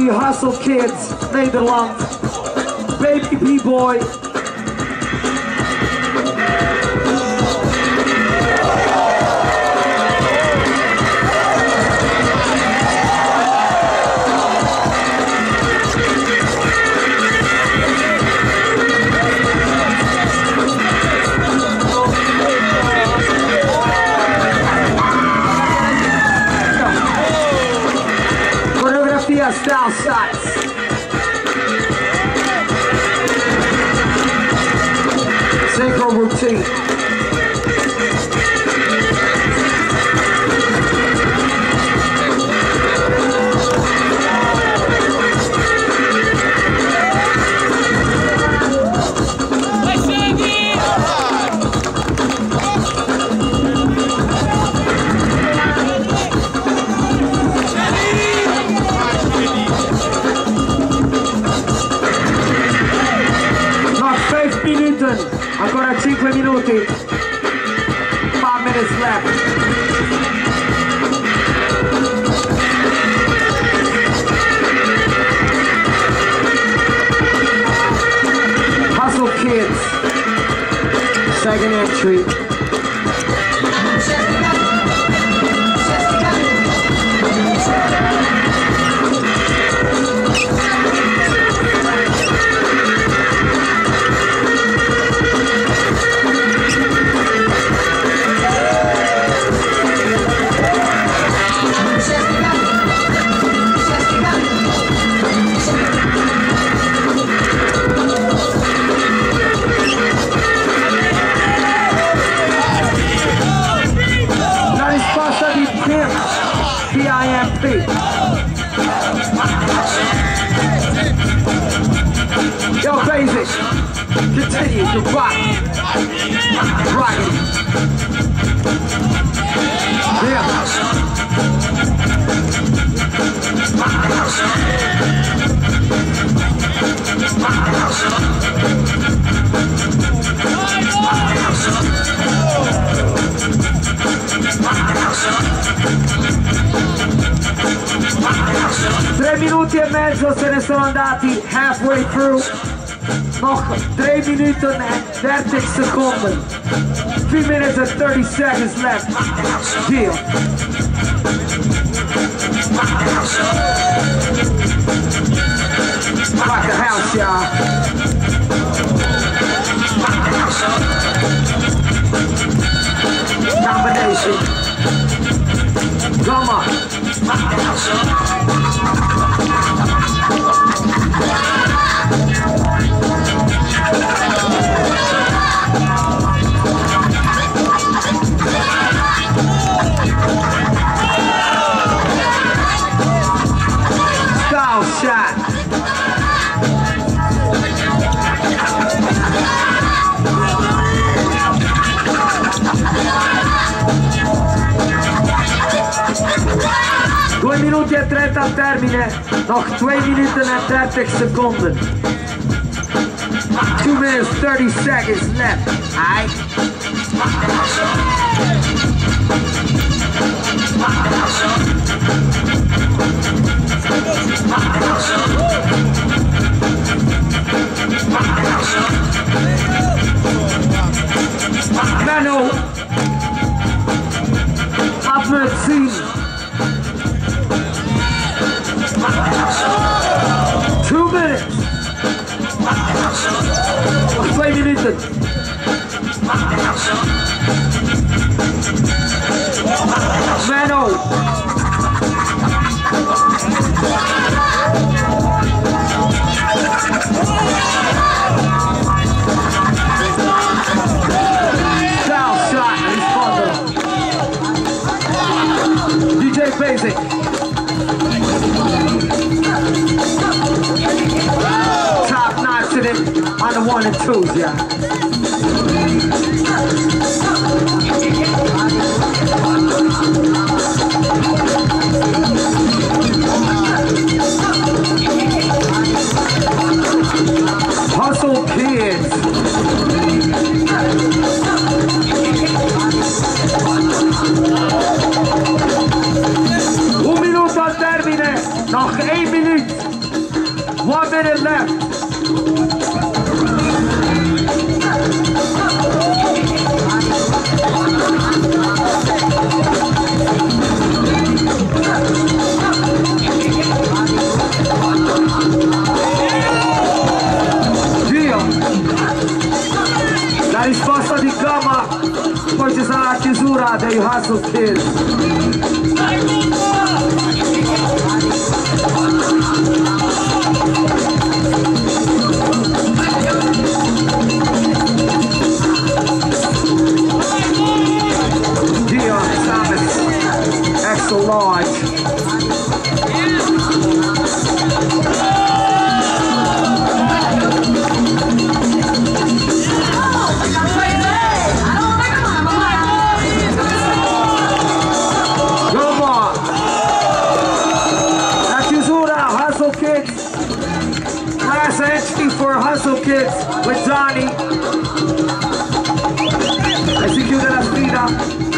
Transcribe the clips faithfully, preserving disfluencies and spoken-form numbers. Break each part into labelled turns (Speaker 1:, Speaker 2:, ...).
Speaker 1: die Hustle Kids Nederland. Baby B-Boy. Style shots. Synchro routine. Ancora cinque minuti. five minutes left. Hustle Kids. Second entry. B I M P. Yo, Basic, continue to rock. Rock it. Yeah. Tre minuti e mezzo se ne sono andati, halfway through. Nog tre minuten en dertig seconden. three minutes and thirty seconds left. Deal. Rock the house, y'all. Combination. Come on. Style shot. due minuti e trenta al termine, nog twee minuten en dertig seconden. two minutes thirty seconds left. Aight. Menno, laat me het zien. Two minutes. Nog twee minuten. Menno. Style shot, rispondo. D J Basic. Top notch in it on the one and twos, yeah. Hustle Kids. Un minuto al termine, nog één minuut. proud of you hustle kids. Dion Thomas, extra large. Class entry for Hustle Kids with Johnny. E si chiude la sfida.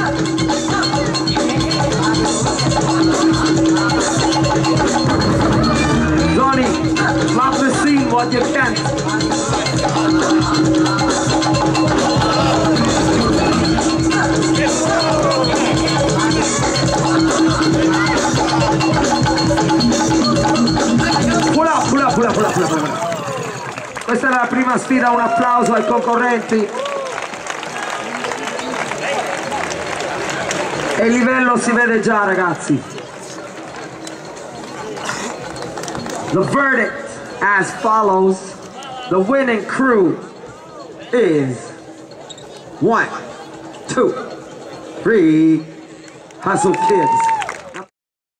Speaker 1: Johnny, flop the scene what you can. Pull up, pull up, pull up, pull up, pull up, pull up. Questa è la prima sfida, un applauso ai concorrenti. E il livello si vede già, ragazzi. The verdict as follows. The winning crew is one, two, three, Hustle Kids.